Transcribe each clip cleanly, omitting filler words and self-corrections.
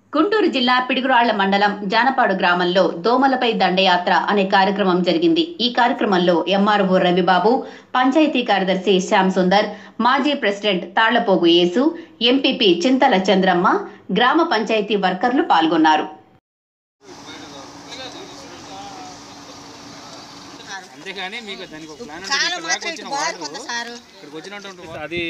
గుంటూరు జిల్లా పిడుగురాళ్ల మండలం జానపాడు గ్రామంలో దోమలపై దండయాత్ర అనే కార్యక్రమం జరిగింది. ఈ కార్యక్రమంలో ఎంఆర్ఓ రవిబాబు, పంచాయతీ కార్యదర్శి శ్యామ్ సుందర్, మాజీ ప్రెసిడెంట్ తాళ్లపోగు యేసు, ఎంపీపీ చింతల చంద్రమ్మ, గ్రామ పంచాయతీ వర్కర్లు పాల్గొన్నారు. అంతేగాని మీకు దానికి ఒక ప్లాన్ వచ్చినటువంటి అది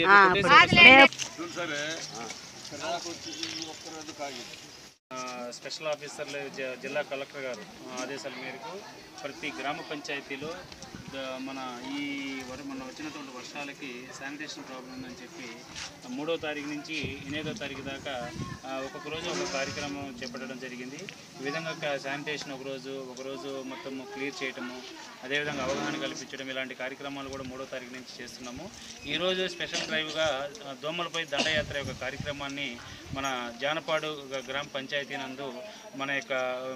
స్పెషల్ ఆఫీసర్లు జిల్లా కలెక్టర్ గారు ఆదేశాల మేరకు ప్రతి గ్రామ పంచాయతీలో మన వచ్చినటువంటి వర్షాలకి శానిటేషన్ ప్రాబ్లం ఉందని చెప్పి 3వ తారీఖు నుంచి 8వ తారీఖు దాకా ఒక్కొక్క రోజు ఒక కార్యక్రమం చేపట్టడం జరిగింది. ఈ విధంగా శానిటేషన్ ఒకరోజు మొత్తం క్లియర్ చేయటము, అదేవిధంగా అవగాహన కల్పించడం, ఇలాంటి కార్యక్రమాలు కూడా 3వ తారీఖు నుంచి చేస్తున్నాము. ఈరోజు స్పెషల్ డ్రైవ్గా దోమలపై దండయాత్ర యొక్క కార్యక్రమాన్ని మన జానపాడు గ్రామ పంచాయతీ నందు మన యొక్క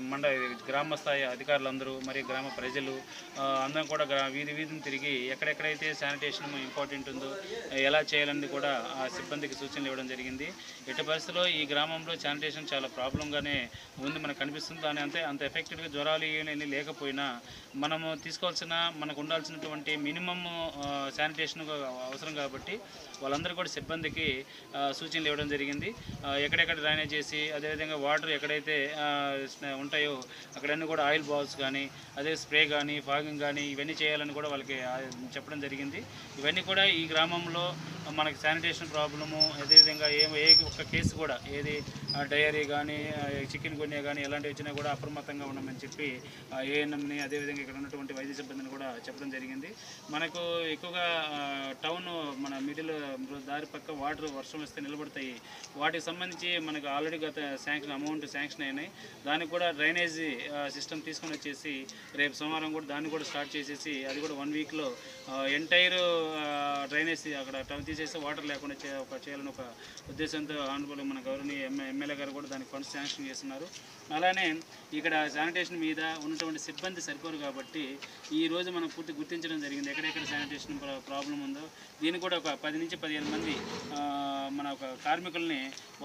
గ్రామ స్థాయి అధికారులందరూ మరియు గ్రామ ప్రజలు అందరం కూడా వీధిని తిరిగి ఎక్కడెక్కడైతే శానిటేషన్ ఇంపార్టెంట్ ఉందో ఎలా చేయాలని కూడా ఆ సిబ్బందికి సూచనలు ఇవ్వడం జరిగింది. ఎట్టి పరిస్థితుల్లో ఈ గ్రామంలో శానిటేషన్ చాలా ప్రాబ్లంగానే ఉంది మనకు కనిపిస్తుంది. దాని అంత ఎఫెక్టివ్గా జ్వరాలు ఏమీ లేకపోయినా మనము మనకు ఉండాల్సినటువంటి మినిమమ్ శానిటేషన్ అవసరం కాబట్టి వాళ్ళందరూ కూడా సిబ్బందికి సూచనలు ఇవ్వడం జరిగింది. ఎక్కడెక్కడ డ్రైనేజ్ చేసి అదేవిధంగా వాటర్ ఎక్కడైతే ఉంటాయో అక్కడన్నీ కూడా ఆయిల్ బాల్స్ కానీ అదే స్ప్రే కానీ ఫాగింగ్ కానీ ఇవన్నీ చేయాలని కూడా వాళ్ళకి చెప్పడం జరిగింది. ఇవన్నీ కూడా ఈ గ్రామంలో మనకి శానిటేషన్ ప్రాబ్లము, అదేవిధంగా ఏ ఒక్క కేసు కూడా ఏది డయేరీ కానీ చికెన్ గున్యా కానీ ఎలాంటివి వచ్చినా కూడా అప్రమత్తంగా ఉండమని చెప్పి ఏఎన్ఎంని అదేవిధంగా ఇక్కడ ఉన్నటువంటి వైద్య సిబ్బందిని కూడా చెప్పడం జరిగింది. మనకు ఎక్కువగా టౌన్ మన మిడిల్ దారి పక్క వాటర్ వర్షం వస్తే నిలబడతాయి. వాటికి సంబంధించి మనకు ఆల్రెడీ గత అమౌంట్ శాంక్షన్ అయినాయి. దానికి కూడా డ్రైనేజీ సిస్టమ్ తీసుకొని వచ్చేసి రేపు సోమవారం కూడా దాన్ని కూడా స్టార్ట్ చేసేసి అది కూడా 1 వీక్లో ఎంటైర్ డ్రైనేజ్ అక్కడ టౌన్ తీసేసి వాటర్ లేకుండా చేయాలని ఒక ఉద్దేశంతో ఆనరబుల్ మన గవర్నీయ ఎమ్మెల్యే గారు కూడా దానికి ఫండ్స్ శాంక్షన్ చేస్తున్నారు. అలానే ఇక్కడ శానిటేషన్ మీద ఉన్నటువంటి సిబ్బంది సరిపోరు కాబట్టి ఈరోజు మనం పూర్తి గుర్తించడం జరిగింది. ఎక్కడెక్కడ శానిటేషన్ ప్రాబ్లం ఉందో దీన్ని కూడా ఒక 10 నుంచి 15 మంది మన ఒక కార్మికుల్ని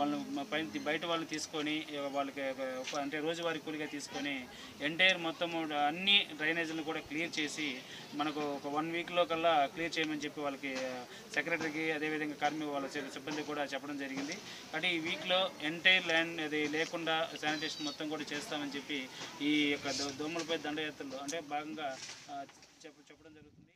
బయట వాళ్ళు తీసుకొని వాళ్ళకి అంటే రోజువారీ కూలిగా తీసుకొని ఎంటైర్ మొత్తం అన్ని డ్రైనేజీలను కూడా క్లియర్ చేసి మనకు ఒక 1 వీక్లో కల్లా క్లియర్ చేయమని చెప్పి వాళ్ళకి సెక్రటరీకి అదేవిధంగా వాళ్ళ సిబ్బంది కూడా చెప్పడం జరిగింది. అంటే ఈ వీక్లో ఎంటైర్ ల్యాండ్ అది లేకుండా శానిటేషన్ మొత్తం కూడా చేస్తామని చెప్పి ఈ యొక్క దోమలపై దండయాత్రలో అంటే భాగంగా చెప్పడం జరుగుతుంది.